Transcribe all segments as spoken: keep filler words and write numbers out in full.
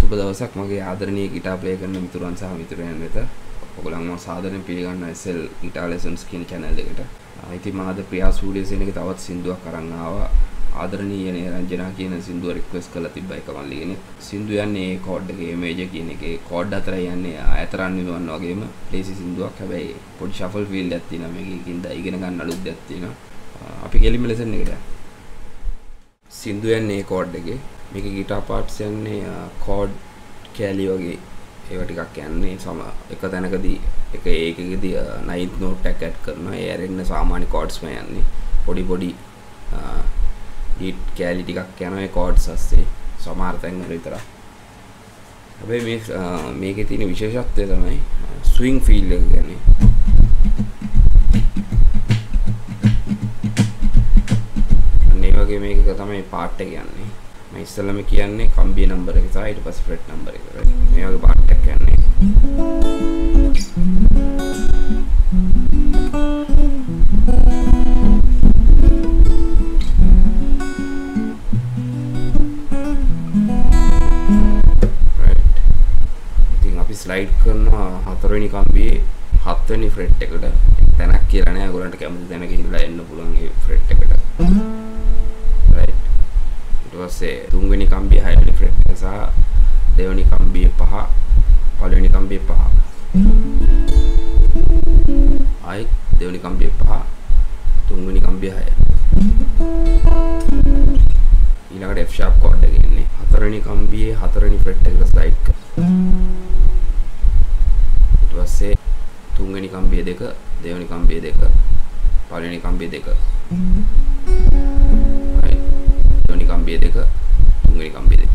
සුබ දවසක් මගේ ආදරණීය ගිටාර් ප්ලේ කරන මිතුරන් සහ මිතුරයන් වෙත. ඔයගොල්ලන් මම සාදරයෙන් පිළිගන්නවා එස් එල් Guitar Lessons කියන channel එකට. ඉතින් මම අද ප්‍රියා ස්ටුඩියෝස් එකේ තවත් සින්දුවක් අරන් ආවා. ආදරණීය නිරංජනා කියන සින්දුව රික්වෙස්ට් කරලා තිබ්බා එක මම ලියන්නේ. සින්දුව යන්නේ A chord එකේ මේජර් කියන එකේ chord හතරයි යන්නේ ආයතරන් විලවන්න වගේම ලේසි සින්දුවක්. හැබැයි පොඩි shuffle feel එකක් තියෙනවා මේකකින් දා ඉගෙන ගන්න අලුත් දෙයක් තියෙනවා. අපි ගෙලින්ම ලෙසන් එකට යමු. සින්දුව යන්නේ A chord එකේ. මේකේ guitar parts යන්නේ chord කැලි වගේ ඒවා ටිකක් යන්නේ සම එක තැනකදී එක ඒකකදී ninth note එක ඇඩ් කරනවා. ඒ ඇරෙන්න සාමාන්‍ය chords මේ යන්නේ. පොඩි පොඩි beat කැලි ටිකක් යනවා ඒ chords අස්සේ සමහර තැන් වල විතරක්. හැබැයි මේ මේකේ තියෙන විශේෂත්වය තමයි swing feel එක කියන්නේ. අනේ වගේ මේක තමයි part එක යන්නේ. මම ඉස්සෙල්ලාම කියන්නේ කම්බිය නම්බර එක සහ ඊට පස්සේ ෆ්‍රෙට් නම්බර එක. මේ වගේ පාර්ට් එකක් යන්නේ. right. ඉතින් අපි ස්ලයිඩ් කරනවා හතරවෙනි කම්බියේ හත්වෙනි ෆ්‍රෙට් එකට. තැනක් කියලා නෑ. ඔයගොල්ලන්ට කැමති තැනක ඉඳලා එන්න පුළුවන් ඒ ෆ්‍රෙට් එකට. ඊපස්සේ තුන්වෙනි කම්බිය හයවෙනි ෆ්‍රෙට් එක සහ දෙවෙනි කම්බිය පහ පළවෙනි කම්බිය පහ ආයි දෙවෙනි කම්බිය පහ තුන්වෙනි කම්බිය හය ඊළඟට F sharp chord එක එන්නේ හතරවෙනි කම්බියේ හතරවෙනි ෆ්‍රෙට් එකට ස්ලයිඩ් කරනවා. ඊට පස්සේ තුන්වෙනි කම්බිය දෙක දෙවෙනි කම්බිය දෙක පළවෙනි කම්බිය දෙක දෙවෙනි කම්බිය දෙක තුන්වෙනි කම්බිය දෙක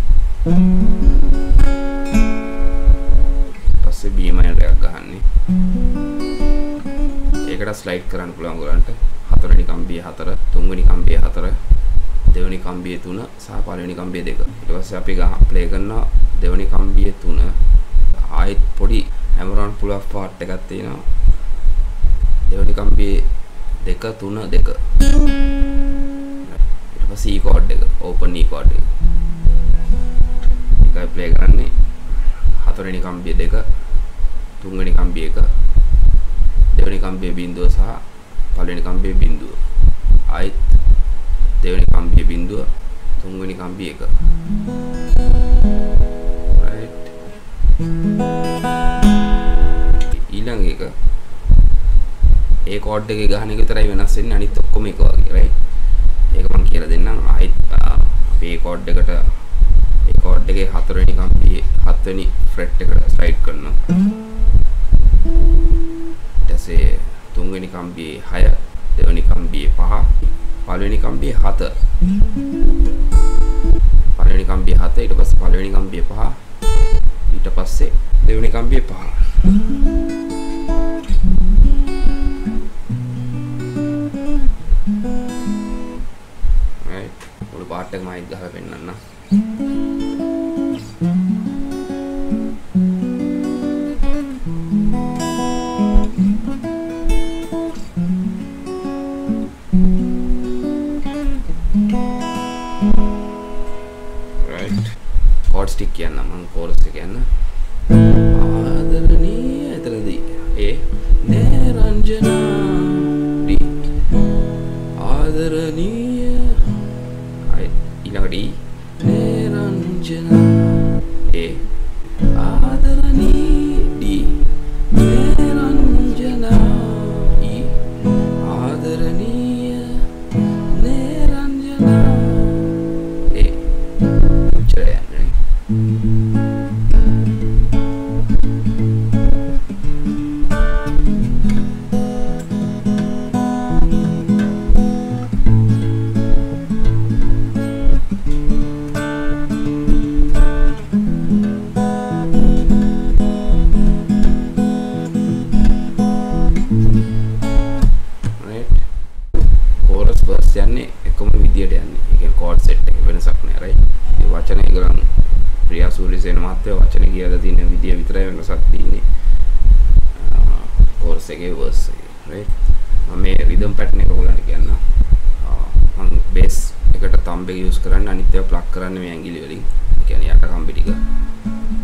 පස්සේ B minor එකක් ගහන්නේ. ඒකට ස්ලයිඩ් කරන්න පුළුවන් ඔයගලන්ට හතරවෙනි කම්බිය හතර තුන්වෙනි කම්බිය හතර දෙවෙනි කම්බිය තුන සහ පළවෙනි කම්බිය දෙක. ඊට පස්සේ අපි ගහ ප්ලේ කරනවා දෙවෙනි කම්බිය තුන ආයෙත් පොඩි හැමරන් පුල් ඔෆ් පාර්ට් එකක් තියෙනවා. දෙවෙනි කම්බිය දෙක තුන දෙක C chord එක open E chord එක. ඒකයි play කරන්නේ හතරවෙනි කම්බිය දෙක තුන්වෙනි කම්බිය එක දෙවෙනි කම්බිය බිඳුව සහ පළවෙනි කම්බිය බිඳුව. ආයිත් දෙවෙනි කම්බිය බිඳුව තුන්වෙනි කම්බිය එක. right. ඊළඟ එක ඒ chord එකේ ගහන එක විතරයි වෙනස් වෙන්නේ. අනිත් ඔක්කොම එක වගේ right. ඒක මම කියලා දෙන්නම්. ආයිත් අපි ඒ chord එකට ඒ chord එකේ හතරවෙනි කම්බියේ හත්වෙනි ෆ්‍රෙට් එකට ස්ලයිඩ් කරනවා. ඊට පස්සේ තුන්වෙනි කම්බියේ හය දෙවෙනි කම්බියේ පහ පළවෙනි කම්බියේ හත පළවෙනි කම්බියේ හත ඊට පස්සේ පළවෙනි කම්බියේ පහ ඊට පස්සේ දෙවෙනි කම්බියේ පහ. පාර්ට් එක මයික් ගහලා පෙන්නන්න. right. chord stick කියන්න මම chorus එක කියන්න. ආදරණීය එතනදී A නිරංජනා D ආදරණීය ඊළඟට නිරංජනා A ආදරණීය D නිරංජනා E ආදරණීය නිරංජනා A චරයන්නේ. යන්නේ එකම විදියට යන්නේ. ඒ කියන්නේ chord set එක වෙනසක් නෑ right. මේ වචන ඒගොල්ලන් ප්‍රියා සූරිසේන මහත්තයා වචන කියලා තියෙන විදිය විතරයි වෙනසක් තියෙන්නේ. chorus එකේ verse එකේ right. මම මේ rhythm pattern එක ඔයගොල්ලන්ට කියන්න. මම bass එකට thumb එක use කරන්නේ අනිත් ඒවා plug කරන්නේ මේ ඇඟිලි වලින්. ඒ කියන්නේ යට කම්බි ටික.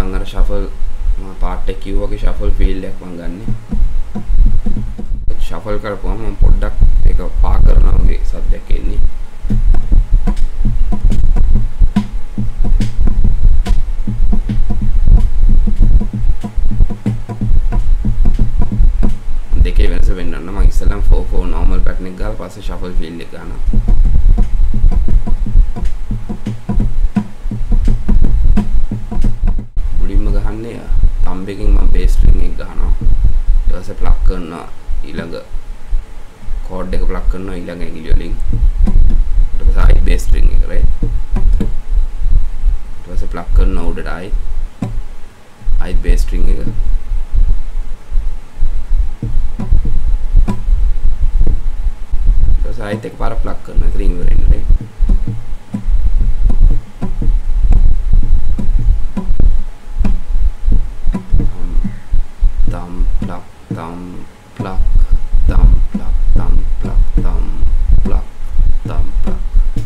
මම අර ෂෆල් මම පාර්ට් එක කිව්වා වගේ ෂෆල් ෆීල්ඩ් එකක් මම ගන්නෙ. ෂෆල් කරපුවම මම පොඩ්ඩක් ඒක පා කරනවා වගේ සද්දයක් එන්නේ. දෙකේ වෙනස වෙන්නන්න මම ඉස්සෙල්ලාම four four normal pattern එක ගාලා පස්සේ shuffle field එක ගන්නවා. මුලින්ම ගහන්නේ thumb එකෙන් මම bass string එක ගන්නවා. ඊට පස්සේ plug කරනවා ඊළඟ chord එක plug කරනවා ඊළඟ ඇඟිලි වලින්. ඊට පස්සේ ආයි bass string එක right. ඊට පස්සේ plug කරනවා උඩට ආයි ආයි bass string එක. आयत एक बार प्लग करना है ग्रीन वेरिएंट में thumb plug thumb plug thumb plug thumb plug thumb plug thumb plug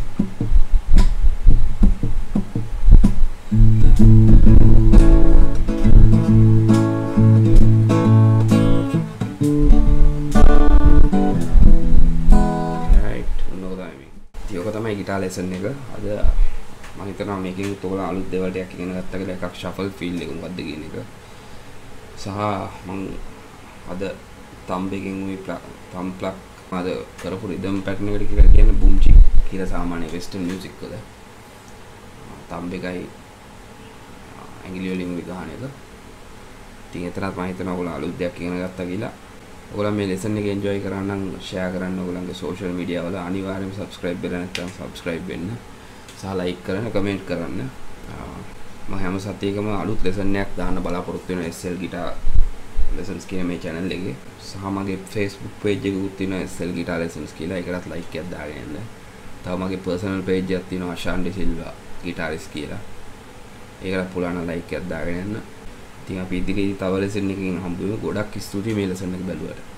guitar lesson එක අද මම හිතනවා මේකෙන් ඔයගොල්ලෝ අලුත් දේවල් ටිකක් ඉගෙන ගත්තා කියලා එකක් shuffle feel එක මොකද්ද කියන එක සහ මම අද thumb එකෙන් උයි thumb plug අද කරපු rhythm pattern එකට කියලා කියන්නේ boom chip කියලා සාමාන්‍ය western music වල thumb එකයි ඇඟිලි වලින් විගහන එක. ඉතින් එතරම් මම හිතනවා ඔයගොල්ලෝ අලුත් දෙයක් ඉගෙන ගත්තා කියලා. ඔයගොල්ලෝ මේ lesson එක enjoy කරන්න නම් share කරන්න ඔයගොල්ලන්ගේ social media වල අනිවාර්යයෙන්ම subscribe වෙලා නැත්නම් subscribe වෙන්න සහ like කරන්න comment කරන්න. මම හැම සතියකම අලුත් lesson එකක් දාන්න බලාපොරොත්තු වෙනවා S L guitar lessons කියන මේ channel එකේ. සහ මගේ Facebook page එකකුත් තියෙනවා S L guitar lessons කියලා. ඒකටත් like එකක් දාගෙන යන්න. තව මගේ personal page එකක් තියෙනවා Ashan De Silva guitarist කියලා. ඒකටත් පුළුවන් නම් like එකක් දාගෙන යන්න. ඉතින් අපි ඉදිරියේ තව lesson එකකින් හම්බ වෙමු. ගොඩක් ස්තුතියි මේ lesson එක බැලුවට.